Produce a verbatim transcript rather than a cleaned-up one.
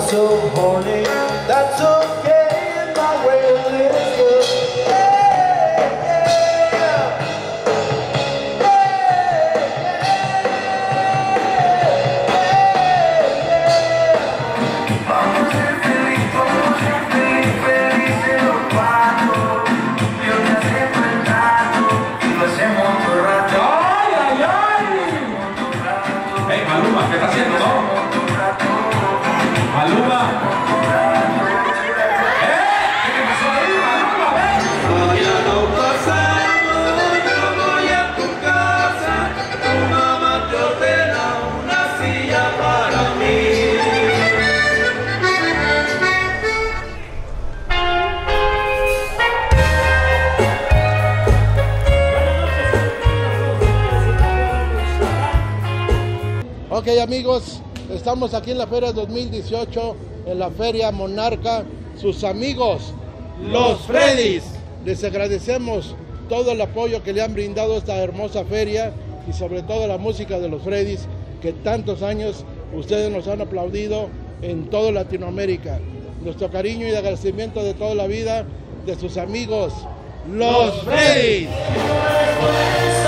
so horny, that's okay, my will is good. Hey, yeah. Hey, yeah. Vamos a ser feliz, vamos a ser feliz, felices los cuatro. Yo te acepto el trato y lo hacemos todo el rato. ¡Ay, ay, ay! ¡Ey, Maluma! ¿Qué está haciendo, no? Maluma. ¡Eh! ¿Qué pasó ahí, Maluma? ¡Ven! Mañana pasamos, yo voy a tu casa. Tu mamá te ordena una silla para mí. Ok, amigos, estamos aquí en la Feria dos mil dieciocho, en la Feria Monarca. Sus amigos, Los Freddys. les agradecemos todo el apoyo que le han brindado a esta hermosa feria y sobre todo la música de los Freddys, que tantos años ustedes nos han aplaudido en toda Latinoamérica. Nuestro cariño y agradecimiento de toda la vida de sus amigos, Los Freddys.